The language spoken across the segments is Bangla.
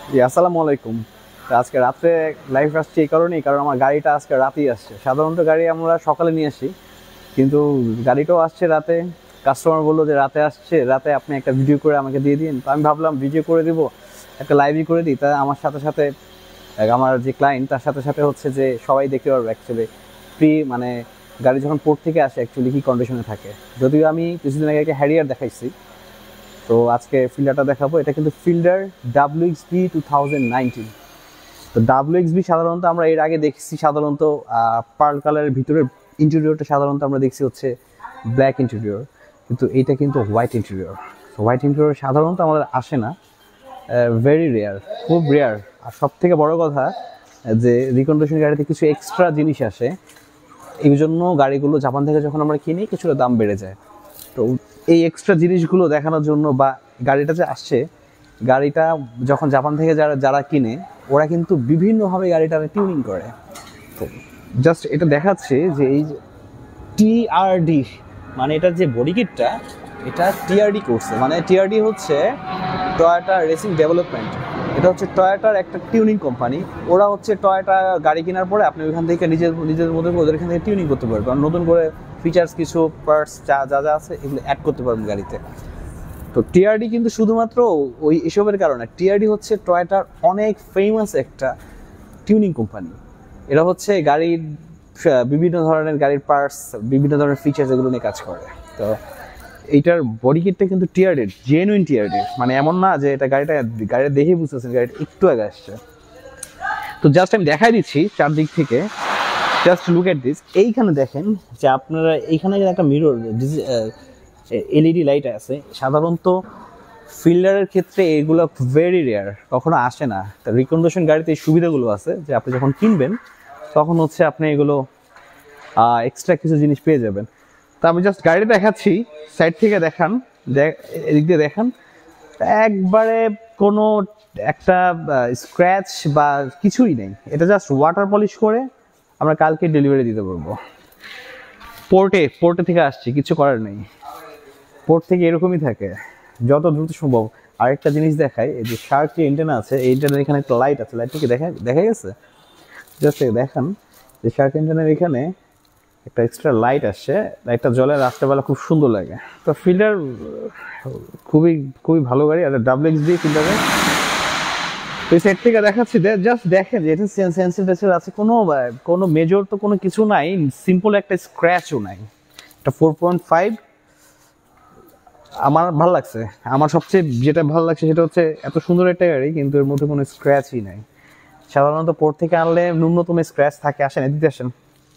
জি আসসালামু আলাইকুম। তো আজকে রাত্রে লাইভ আসছে এই কারণেই, কারণ আমার গাড়িটা আজকে রাতেই আসছে। সাধারণত গাড়ি আমরা সকালে নিয়ে আসি, কিন্তু গাড়িটাও আসছে রাতে। কাস্টমার বললো যে রাতে আসছে, রাতে আপনি একটা ভিডিও করে আমাকে দিয়ে দিন। তো আমি ভাবলাম ভিডিও করে দিব, একটা লাইভই করে দিই। তা আমার সাথে সাথে আমার যে ক্লায়েন্ট, তার সাথে সাথে হচ্ছে যে সবাই দেখতে পারবে অ্যাকচুয়ালি মানে গাড়ি যখন পোর্ট থেকে আসে অ্যাকচুয়ালি কী কন্ডিশনে থাকে। যদিও আমি কিছুদিন আগে একটা হ্যারিয়ার দেখাইছি, তো আজকে ফিল্ডারটা দেখাবো। এটা কিন্তু ফিল্ডার WxB 2019। তো WxB সাধারণত আমরা এর আগে দেখছি সাধারণত পার্ল কালারের ভিতরের ইন্টেরিয়রটা সাধারণত আমরা দেখছি হচ্ছে ব্ল্যাক ইন্টেরিয়র, কিন্তু এইটা কিন্তু হোয়াইট ইন্টেরিয়র। তো হোয়াইট ইন্টেরিয়র সাধারণত আমাদের আসে না, ভেরি রেয়ার, খুব রেয়ার। আর সব থেকে বড় কথা যে রিকন্ডিশন গাড়িতে কিছু এক্সট্রা জিনিস আসে, এই জন্য গাড়িগুলো জাপান থেকে যখন আমরা কিনি কিছুটা দাম বেড়ে যায়। তো এই এক্সট্রা জিনিসগুলো দেখানোর জন্য, বা গাড়িটা যে আসছে, গাড়িটা যখন জাপান থেকে যারা যারা কিনে ওরা কিন্তু বিভিন্নভাবে গাড়িটা টিউনিং করে। তো জাস্ট এটা দেখাচ্ছে যে এই টিআরডি, মানে এটার যে বডি কিটটা, এটা টিআরডি করছে। মানে টিআরডি হচ্ছে টয়োটা রেসিং ডেভেলপমেন্ট। এটা হচ্ছে টয়োটার একটা টিউনিং কোম্পানি। ওরা হচ্ছে টয়োটা গাড়ি কেনার পরে আপনি ওইখান থেকে নিজের মধ্যে ওদের এখান থেকে টিউনিং করতে পারবেন, নতুন করে ফিচার্স কিছু পার্টস যা যা আছে এগুলো অ্যাড করতে পারবেন গাড়িতে। তো টিআরডি কিন্তু শুধুমাত্র ওই এসবের কারণে, টিআরডি হচ্ছে টয়োটার অনেক ফেমাস একটা টিউনিং কোম্পানি। এরা হচ্ছে গাড়ির বিভিন্ন ধরনের গাড়ির পার্টস, বিভিন্ন ধরনের ফিচার্স এগুলো নিয়ে কাজ করে। তো এইটার বডি কিটটা কিন্তু টিআরডির, জেনুইন টিআরডির। মানে এমন না যে এটা গাড়িটা দেখেই বুঝতেছেন গাড়িটা একটু আগে আসছে। তো জাস্ট আমি দেখাই দিচ্ছি চারদিক থেকে, জাস্ট লুক এট দিস। এইখানে দেখেন যে আপনারা এইখানে একটা মিরর এলইডি লাইট আছে। সাধারণত ফিল্ডারের ক্ষেত্রে এগুলো ভেরি রেয়ার, কখনো আসে না। তা রিকন্ডিশন গাড়িতে এই সুবিধাগুলো আছে যে আপনি যখন কিনবেন তখন হচ্ছে আপনি এগুলো এক্সট্রা কিছু জিনিস পেয়ে যাবেন। তা আমি জাস্ট গাড়ি দেখাচ্ছি, সাইড থেকে দেখান, এদিক দিয়ে দেখান। একবারে কোনো একটা স্ক্র্যাচ বা কিছুই নেই। এটা জাস্ট ওয়াটার পলিশ করে আমরা কালকে ডেলিভারি দিতে পারবো। পোর্টে থেকে আসছি, কিছু করার নেই। পোর্ট থেকে এরকমই থাকে যত দ্রুত সম্ভব। আরেকটা জিনিস দেখাই, এই যে শার্ক যে এন্টেনা আছে, এই এন্টেনার এখানে একটা লাইট আছে, লাইটটা কি দেখা গেছে? জাস্ট দেখান যে শার্ক এন্টেনার এখানে একটা এক্সট্রা লাইট আসছে, লাইটটা জ্বলে রাত্রেবেলা খুব সুন্দর লাগে। তো ফিল্ডার খুবই খুবই ভালো গাড়ি। আর WxB ফিল্ডারে এই সাইড থেকে দেখাচ্ছি, জাস্ট দেখেন যে এটা সেন্সিটাইজার আছে, কোনো মেজর তো কোনো কিছু নাই, সিম্পল একটা স্ক্র্যাচও নাই। এটা 4.5। আমার ভালো লাগছে। আমার সবচেয়ে যেটা ভালো লাগছে সেটা হচ্ছে এত সুন্দর একটা গাড়ি কিন্তু এর মধ্যে কোনো স্ক্র্যাচই নাই। সাধারণত পোর্ট থেকে আনলে ন্যূনতম স্ক্র্যাচ থাকে। আসেন এদিকে আসেন,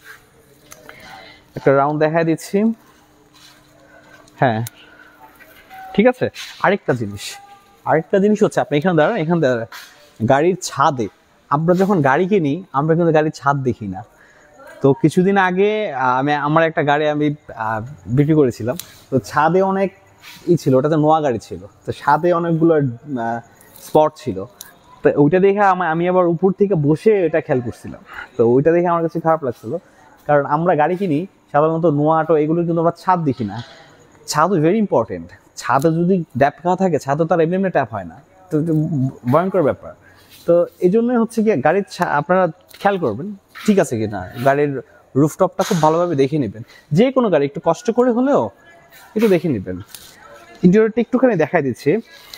একটা রাউন্ড দেখায় দিচ্ছি। হ্যাঁ ঠিক আছে। আরেকটা জিনিস হচ্ছে আপনি এখানে দাঁড়ান, গাড়ির ছাদে আমরা যখন গাড়ি কিনি আমরা কিন্তু গাড়ির ছাদ দেখি না। তো কিছুদিন আগে আমার একটা গাড়ি আমি বিক্রি করেছিলাম। তো ছাদে অনেক ছিল, ওটাতে নোয়া গাড়ি ছিল, তো ছাদে অনেকগুলো স্পট ছিল। তো ওইটা দেখে আমি আবার উপর থেকে বসে ওইটা খেয়াল করছিলাম। তো ওইটা দেখে আমার কাছে খারাপ লাগছিল, কারণ আমরা গাড়ি কিনি সাধারণত নোয়াটো এগুলো কিন্তু আমরা ছাদ দেখি না। ছাদও ভেরি ইম্পর্টেন্ট। ছাদে যদি ট্যাপ না থাকে, ছাদও তার এমনি ট্যাপ হয় না, তো ভয়ঙ্কর ব্যাপার। তো এই জন্যই হচ্ছে কি গাড়ির আপনারা খেয়াল করবেন ঠিক আছে কি না, গাড়ির রুফটপটা খুব ভালোভাবে দেখে নেবেন। যে কোনো গাড়ি একটু কষ্ট করে হলেও একটু দেখে নেবেন। ইন্টেরিয়রটা একটুখানি দেখাই দিচ্ছি।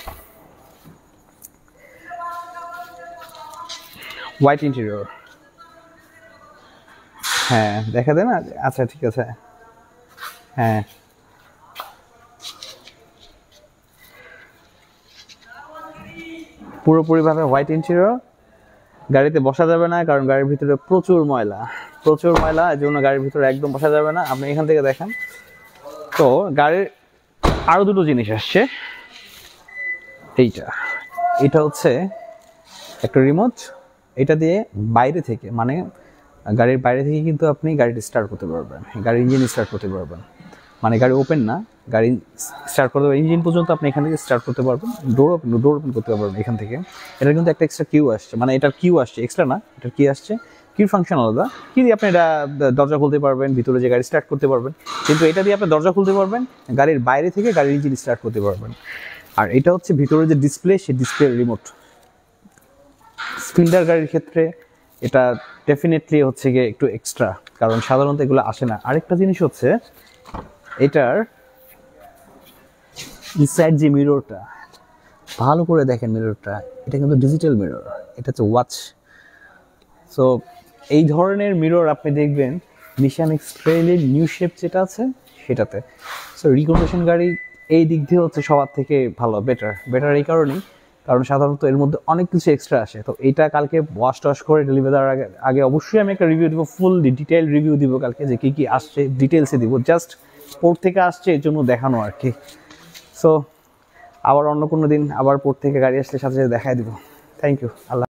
হোয়াইট ইন্টেরিয়র, হ্যাঁ দেখা দেয় না? আচ্ছা ঠিক আছে, হ্যাঁ পুরোপুরিভাবে হোয়াইট ইন্টেরিয়র। গাড়িতে বসা যাবে না, কারণ গাড়ির ভিতরে প্রচুর ময়লা, এই জন্য গাড়ির ভিতরে একদম বসা যাবে না। আপনি এখান থেকে দেখেন। তো গাড়ির আরো দুটো জিনিস আসছে। এটা হচ্ছে একটা রিমোট। এটা দিয়ে বাইরে থেকে, মানে গাড়ির বাইরে থেকে কিন্তু আপনি গাড়িটা স্টার্ট করতে পারবেন, গাড়ির ইঞ্জিন স্টার্ট করতে পারবেন। মানে গাড়ি ওপেন না, গাড়ি স্টার্ট করতে পারবেন, ইঞ্জিন পর্যন্ত আপনি এখান থেকে স্টার্ট করতে পারবেন, ডোর ওপেন করতে পারবেন এখান থেকে। এটা কিন্তু একটা এক্সট্রা কিউ আসছে, মানে এটার কিউ আসছে এক্সট্রা না, এটার কি আসছে, কিউ ফাংশন আলাদা। কি দিয়ে আপনি এটা দরজা খুলতে পারবেন, ভিতরে যে গাড়ি স্টার্ট করতে পারবেন। কিন্তু এটা দিয়ে আপনি দরজা খুলতে পারবেন, গাড়ির বাইরে থেকে গাড়ির ইঞ্জিন স্টার্ট করতে পারবেন। আর এটা হচ্ছে ভিতরে যে ডিসপ্লে, সেই ডিসপ্লে রিমোট। স্প্লেন্ডার গাড়ির ক্ষেত্রে এটা ডেফিনেটলি হচ্ছে গিয়ে একটু এক্সট্রা, কারণ সাধারণত এগুলো আসে না। আরেকটা জিনিস হচ্ছে এটার ইনসাইড যে মিররটা, ভালো করে দেখেন মিররটা, এটা কিন্তু ডিজিটাল মিরর, এটা হচ্ছে ওয়াচ। সো এই ধরনের মিরর আপনি দেখবেন নিশান এক্স-ট্রেইলের নিউ শেপ যেটা আছে সেটাতে। সো রিকন্ডিশন গাড়ি এই দিক দিয়ে হচ্ছে সবার থেকে ভালো, বেটার এই কারণেই কারণ সাধারণত এর মধ্যে অনেক কিছু এক্সট্রা আসে। তো এইটা কালকে ওয়াশ করে ডেলিভারি দেওয়ার আগে অবশ্যই আমি একটা রিভিউ দিব, ফুল ডিটেইল রিভিউ দিব কালকে, যে কী আসছে ডিটেলসে দিব, জাস্ট পোর্ট থেকে আসছে এর জন্য দেখানো আর কি। সো আবার অন্য কোনো দিন আবার পোর্ট থেকে গাড়ি আসলে সাথে সাথে দেখাই দিব। Thank you. আল্লাহ।